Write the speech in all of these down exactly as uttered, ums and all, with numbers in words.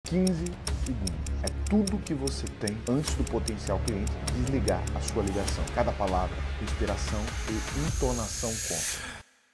quinze segundos. É tudo que você tem antes do potencial cliente desligar a sua ligação. Cada palavra, inspiração e entonação conta.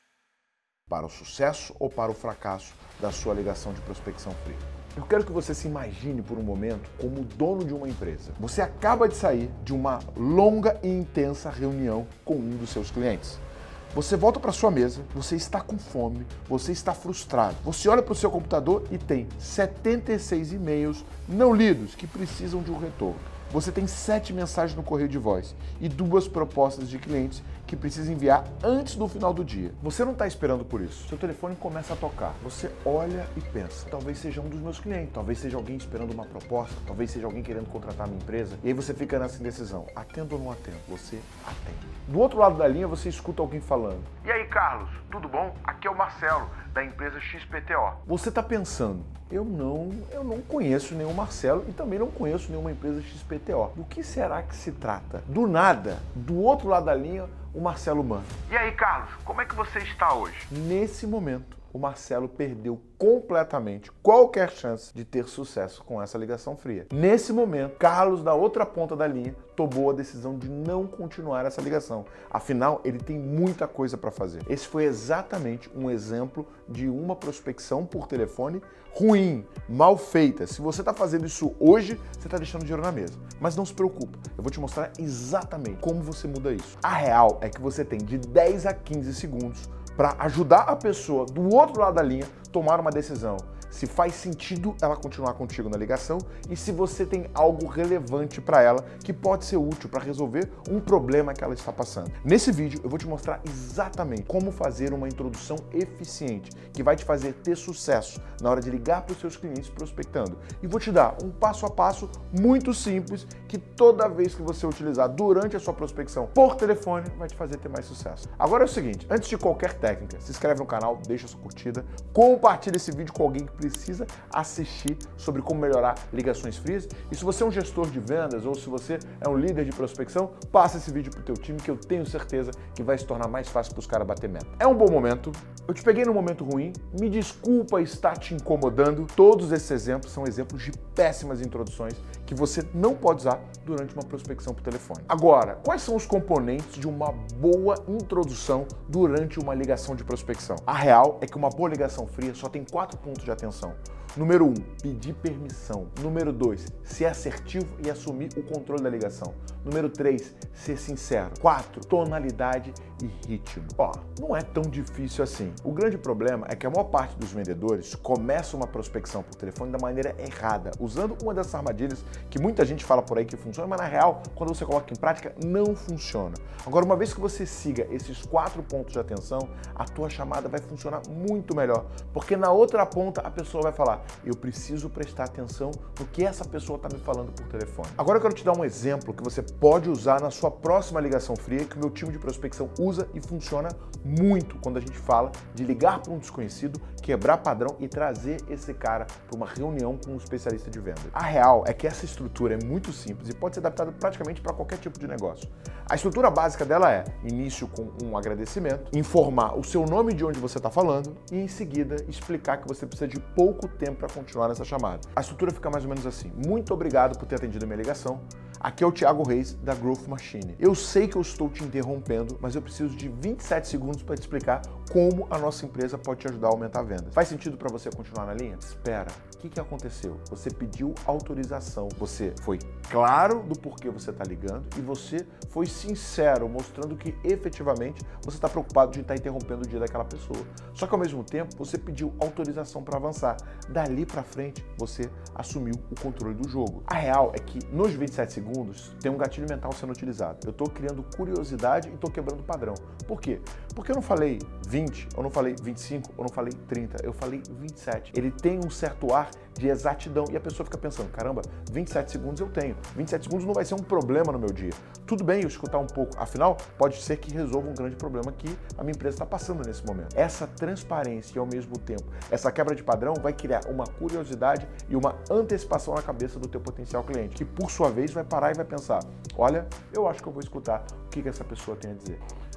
Para o sucesso ou para o fracasso da sua ligação de prospecção fria. Eu quero que você se imagine por um momento como dono de uma empresa. Você acaba de sair de uma longa e intensa reunião com um dos seus clientes. Você volta para sua mesa, você está com fome, você está frustrado. Você olha para o seu computador e tem setenta e seis e-mails não lidos que precisam de um retorno. Você tem sete mensagens no correio de voz e duas propostas de clientes que precisa enviar antes do final do dia. Você não está esperando por isso. Seu telefone começa a tocar. Você olha e pensa, talvez seja um dos meus clientes, talvez seja alguém esperando uma proposta, talvez seja alguém querendo contratar a minha empresa. E aí você fica nessa indecisão. Atendo ou não atendo? Você atende. Do outro lado da linha, você escuta alguém falando. E aí, Carlos, tudo bom? Aqui é o Marcelo, da empresa X P T O. Você está pensando, eu não, eu não conheço nenhum Marcelo e também não conheço nenhuma empresa X P T O. Do que será que se trata? Do nada, do outro lado da linha, o Marcelo manda. E aí, Carlos, como é que você está hoje? Nesse momento, o Marcelo perdeu completamente qualquer chance de ter sucesso com essa ligação fria. Nesse momento, Carlos, da outra ponta da linha, tomou a decisão de não continuar essa ligação. Afinal, ele tem muita coisa para fazer. Esse foi exatamente um exemplo de uma prospecção por telefone ruim, mal feita. Se você está fazendo isso hoje, você está deixando dinheiro na mesa. Mas não se preocupe, eu vou te mostrar exatamente como você muda isso. A real é que você tem de dez a quinze segundos para ajudar a pessoa do outro lado da linha a tomar uma decisão. Se faz sentido ela continuar contigo na ligação e se você tem algo relevante para ela que pode ser útil para resolver um problema que ela está passando. Nesse vídeo eu vou te mostrar exatamente como fazer uma introdução eficiente que vai te fazer ter sucesso na hora de ligar para os seus clientes prospectando. E vou te dar um passo a passo muito simples que toda vez que você utilizar durante a sua prospecção por telefone vai te fazer ter mais sucesso. Agora é o seguinte, antes de qualquer técnica, se inscreve no canal, deixa sua curtida, compartilha esse vídeo com alguém que precisa assistir sobre como melhorar ligações frias. E se você é um gestor de vendas ou se você é um líder de prospecção, passa esse vídeo pro teu time que eu tenho certeza que vai se tornar mais fácil para os caras bater meta. É um bom momento. Eu te peguei num momento ruim. Me desculpa estar te incomodando. Todos esses exemplos são exemplos de péssimas introduções que você não pode usar durante uma prospecção por telefone. Agora, quais são os componentes de uma boa introdução durante uma ligação de prospecção? A real é que uma boa ligação fria só tem quatro pontos de atenção. Número um, pedir permissão. Número dois, ser assertivo e assumir o controle da ligação. Número três, ser sincero. quatro, tonalidade e ritmo. Ó, não é tão difícil assim. O grande problema é que a maior parte dos vendedores começa uma prospecção por telefone da maneira errada, usando uma dessas armadilhas que muita gente fala por aí que funciona, mas na real, quando você coloca em prática, não funciona. Agora, uma vez que você siga esses quatro pontos de atenção, a tua chamada vai funcionar muito melhor, porque na outra ponta a pessoa vai falar: eu preciso prestar atenção no que essa pessoa está me falando por telefone. Agora eu quero te dar um exemplo que você pode usar na sua próxima ligação fria, que o meu time de prospecção usa e funciona muito quando a gente fala de ligar para um desconhecido, quebrar padrão e trazer esse cara para uma reunião com um especialista de venda. A real é que essa estrutura é muito simples e pode ser adaptada praticamente para qualquer tipo de negócio. A estrutura básica dela é início com um agradecimento, informar o seu nome de onde você está falando e em seguida explicar que você precisa de pouco tempo para continuar nessa chamada. A estrutura fica mais ou menos assim: muito obrigado por ter atendido a minha ligação. Aqui é o Thiago Reis, da Growth Machine. Eu sei que eu estou te interrompendo, mas eu preciso de vinte e sete segundos para te explicar como a nossa empresa pode te ajudar a aumentar a venda. Faz sentido para você continuar na linha? Espera. O que, que aconteceu? Você pediu autorização. Você foi claro do porquê você está ligando e você foi sincero, mostrando que efetivamente você está preocupado de estar interrompendo o dia daquela pessoa. Só que ao mesmo tempo, você pediu autorização para avançar. Dali para frente, você assumiu o controle do jogo. A real é que nos vinte e sete segundos tem um gatilho mental sendo utilizado. Eu estou criando curiosidade e estou quebrando padrão. Por quê? Porque eu não falei vinte, eu não falei vinte e cinco, eu não falei trinta, eu falei vinte e sete. Ele tem um certo ar de exatidão e a pessoa fica pensando: caramba, vinte e sete segundos eu tenho. vinte e sete segundos não vai ser um problema no meu dia. Tudo bem eu escutar um pouco, afinal, pode ser que resolva um grande problema que a minha empresa está passando nesse momento. Essa transparência e ao mesmo tempo, essa quebra de padrão vai criar uma curiosidade e uma antecipação na cabeça do teu potencial cliente, que por sua vez vai parar e vai pensar: olha, eu acho que eu vou escutar o que, que essa pessoa tem a dizer.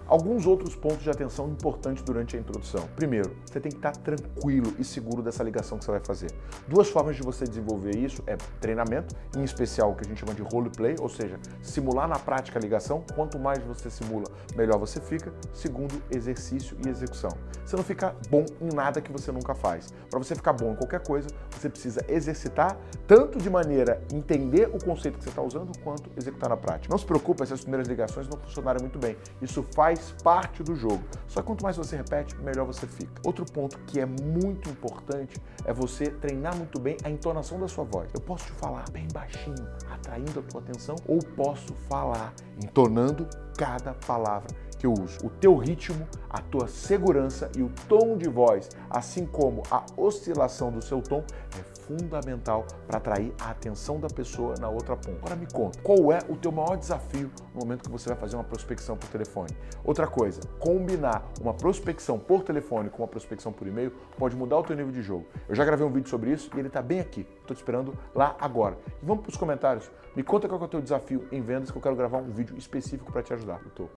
Alguns outros pontos de atenção importantes durante a introdução. Primeiro, você tem que estar tranquilo e seguro dessa ligação que você vai fazer. Duas formas de você desenvolver isso é treinamento, em especial o que a gente chama de roleplay, ou seja, simular na prática a ligação. Quanto mais você simula, melhor você fica. Segundo, exercício e execução. Você não fica bom em nada que você nunca faz. Para você ficar bom em qualquer coisa, você precisa exercitar, tanto de maneira a entender o conceito que você está usando, quanto executar na prática. Não se preocupe se as primeiras ligações não funcionarem muito bem. Isso faz parte do jogo. Só que quanto mais você repete, melhor você fica. Outro ponto que é muito importante é você treinar muito bem a entonação da sua voz. Eu posso te falar bem baixinho, atraindo a tua atenção, ou posso falar entonando cada palavra que eu uso. O teu ritmo, a tua segurança e o tom de voz, assim como a oscilação do seu tom, é fundamental para atrair a atenção da pessoa na outra ponta. Agora me conta, qual é o teu maior desafio no momento que você vai fazer uma prospecção por telefone? Outra coisa, combinar uma prospecção por telefone com uma prospecção por e-mail pode mudar o teu nível de jogo. Eu já gravei um vídeo sobre isso e ele está bem aqui. Estou te esperando lá agora. E vamos para os comentários. Me conta qual é o teu desafio em vendas que eu quero gravar um vídeo específico para te ajudar. Eu tô